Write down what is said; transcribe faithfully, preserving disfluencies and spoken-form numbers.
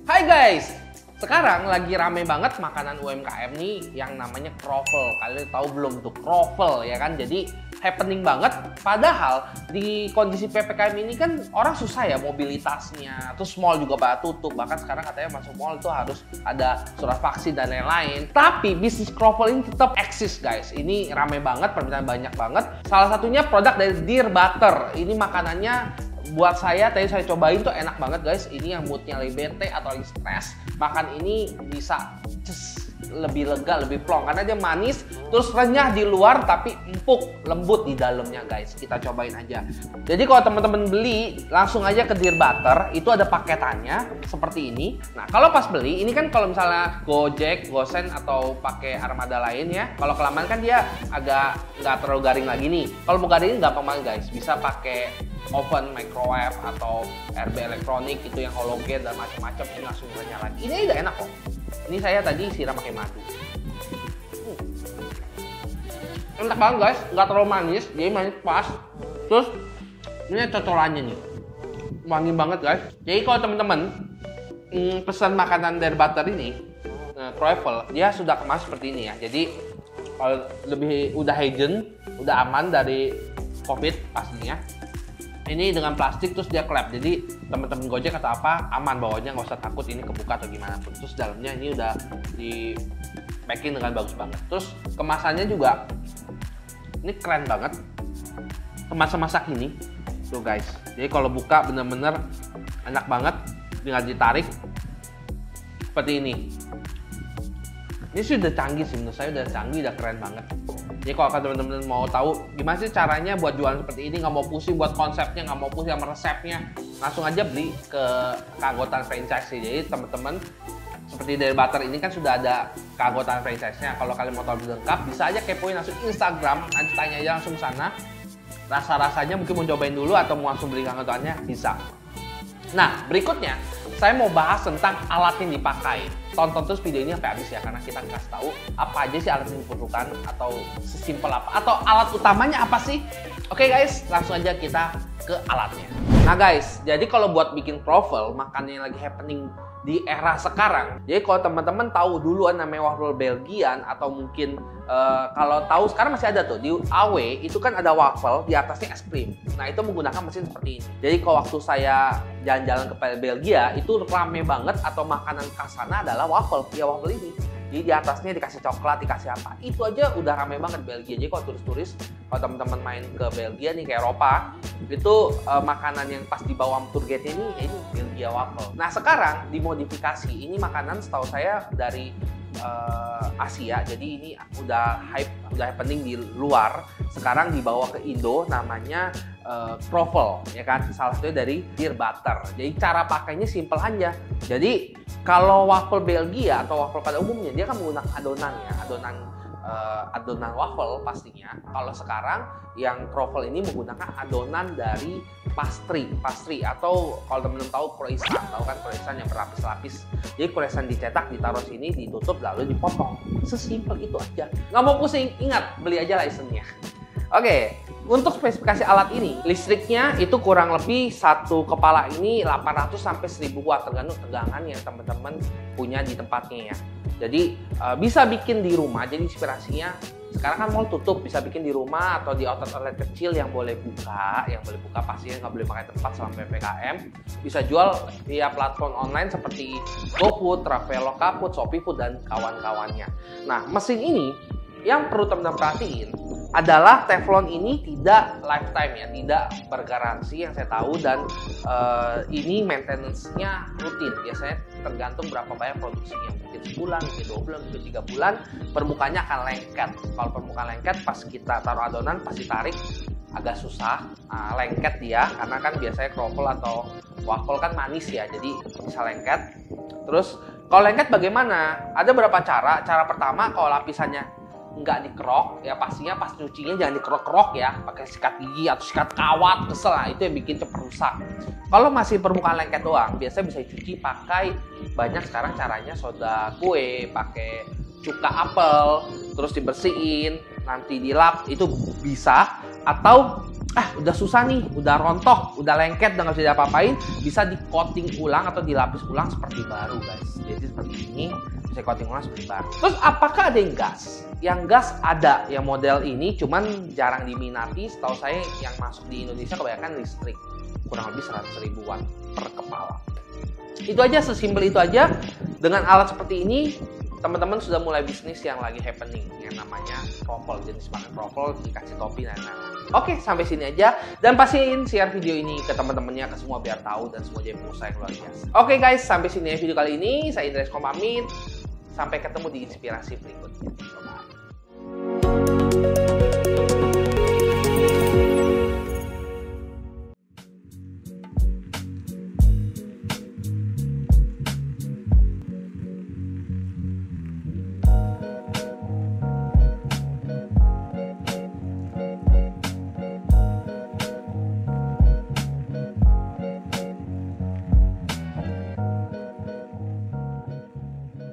Hai guys, sekarang lagi rame banget makanan U M K M nih yang namanya croffle. Kalian tahu belum tuh croffle ya kan? Jadi happening banget. Padahal di kondisi P P K M ini kan orang susah ya mobilitasnya. Terus mall juga pada tutup. Bahkan sekarang katanya masuk mall itu harus ada surat vaksin dan lain-lain. Tapi bisnis croffle ini tetap eksis guys. Ini rame banget, permintaan banyak banget. Salah satunya produk dari Dear Butter. Ini makanannya buat saya, tadi saya cobain tuh enak banget guys. Ini yang moodnya lagi bete atau lagi stres, makan ini bisa just lebih lega, lebih plong karena dia manis, terus renyah di luar tapi empuk, lembut di dalamnya guys. Kita cobain aja. Jadi kalau teman-teman beli langsung aja ke Dear Butter, itu ada paketannya seperti ini. Nah kalau pas beli ini kan kalau misalnya Gojek, Gosen atau pakai armada lain ya, kalau kelamaan kan dia agak nggak terlalu garing lagi nih. Kalau mau garing gampang banget guys, bisa pakai oven, microwave atau R B elektronik itu yang halogen dan macam-macam, ini langsung nyala. Ini udah enak kok. Ini saya tadi siram pakai madu. Hmm. Enak banget guys, nggak terlalu manis, jadi manis pas. Terus ini cocolannya nih, wangi banget guys. Jadi kalau teman-teman hmm, pesan makanan dari Butter ini, uh, croffle, dia sudah kemas seperti ini ya. Jadi kalau lebih udah hygiene, udah aman dari COVID pastinya. Ini dengan plastik terus dia klep, jadi teman-teman Gojek atau apa aman bawanya, nggak usah takut ini kebuka atau gimana pun. Terus dalamnya ini udah di packing dengan bagus banget. Terus kemasannya juga ini keren banget, kemasan masak ini tuh guys. Jadi kalau buka bener-bener enak banget, tinggal ditarik seperti ini. Ini sudah canggih sih, menurut saya udah canggih, udah keren banget. Jadi kalau teman-teman mau tahu gimana sih caranya buat jualan seperti ini, nggak mau pusing buat konsepnya, nggak mau pusing sama resepnya, langsung aja beli ke keanggotaan franchise sih. Jadi teman-teman seperti dari Butter ini kan sudah ada keanggotaan franchise-nya. Kalau kalian mau tahu lebih lengkap, bisa aja kepoin langsung Instagram, nanti tanya aja langsung sana. Rasa-rasanya mungkin mau cobain dulu atau mau langsung beli keanggotaannya, bisa. Nah, berikutnya saya mau bahas tentang alat yang dipakai. Tonton terus video ini sampai habis ya, karena kita kasih tahu apa aja sih alat yang diperlukan atau sesimpel apa, atau alat utamanya apa sih. Oke guys, langsung aja kita ke alatnya. Nah guys, jadi kalau buat bikin croffle, makanan yang lagi happening di era sekarang. Jadi kalau teman-teman tahu duluan namanya waffle Belgian, atau mungkin uh, kalau tahu sekarang masih ada tuh di A W itu kan ada waffle di atasnya es krim. Nah itu menggunakan mesin seperti ini. Jadi kalau waktu saya jalan-jalan ke Belgia itu rame banget, atau makanan khas sana adalah waffle, ya waffle ini. Jadi di atasnya dikasih coklat, dikasih apa, itu aja udah rame banget Belgia. Jadi kalau turis-turis, kalau teman-teman main ke Belgia nih, ke Eropa, itu uh, makanan yang pas dibawa tour guide ini, ya ini Belgia waffle. Nah sekarang dimodifikasi, ini makanan setahu saya dari uh, Asia, jadi ini udah hype, udah happening di luar. Sekarang dibawa ke Indo, namanya uh, croffle, ya kan? Salah satunya dari Dear Butter. Jadi cara pakainya simple aja. Jadi kalau waffle Belgia atau waffle pada umumnya dia kan menggunakan adonan ya, adonan uh, adonan waffle pastinya. Kalau sekarang yang croffle ini menggunakan adonan dari pastry, pastry atau kalau teman-teman tahu croissant, tahu kan croissant yang berlapis-lapis. Jadi croissant dicetak, ditaruh sini, ditutup, lalu dipotong. Sesimpel itu aja. Nggak mau pusing, ingat beli aja license-nya. Oke, untuk spesifikasi alat ini, listriknya itu kurang lebih satu kepala ini delapan ratus sampai seribu watt, tergantung tegangan yang teman-teman punya di tempatnya ya. Jadi uh, bisa bikin di rumah, jadi inspirasinya sekarang kan mall tutup, bisa bikin di rumah atau di outlet-outlet kecil yang boleh buka, yang boleh buka pastinya nggak boleh pakai tempat selama P P K M. Bisa jual via platform online seperti GoFood, Traveloka Food, Shopee Food, dan kawan-kawannya. Nah, mesin ini yang perlu teman-teman perhatiin adalah teflon ini tidak lifetime ya, tidak bergaransi yang saya tahu, dan uh, ini maintenance-nya rutin. Biasanya tergantung berapa banyak produksinya, mungkin sebulan, mungkin dua bulan, mungkin tiga bulan, permukaannya akan lengket. Kalau permukaan lengket pas kita taruh adonan pasti tarik agak susah, uh, lengket dia, karena kan biasanya croffle atau waffle kan manis ya, jadi bisa lengket. Terus kalau lengket bagaimana? Ada beberapa cara. Cara pertama, kalau lapisannya nggak dikerok ya, pastinya pas cucinya jangan dikerok-kerok ya, pakai sikat gigi atau sikat kawat, kesel lah, itu yang bikin cepet rusak. Kalau masih permukaan lengket doang, biasanya bisa dicuci pakai banyak sekarang caranya, soda kue, pakai cuka apel, terus dibersihin, nanti dilap, itu bisa. Atau ah udah susah nih, udah rontok, udah lengket, udah nggak bisa diapa-apain, bisa di coating ulang atau dilapis ulang seperti baru guys. Jadi seperti ini, bisa coating ulang seperti baru. Terus apakah ada yang gas? Yang gas ada, yang model ini cuman jarang diminati. Setahu saya yang masuk di Indonesia kebanyakan listrik, kurang lebih seratus ribu watt per kepala. Itu aja, sesimpel itu aja. Dengan alat seperti ini, teman-teman sudah mulai bisnis yang lagi happening, yang namanya kroffel, jenis makan kroffel dikasih topi dan lain-lain. Oke, sampai sini aja, dan pastiin share video ini ke teman-temannya, ke semua biar tahu dan semua jadi pengusaha yang luar biasa. Oke guys, sampai sini video kali ini. Saya Indra Esko pamit. Sampai ketemu di inspirasi berikutnya. Bye.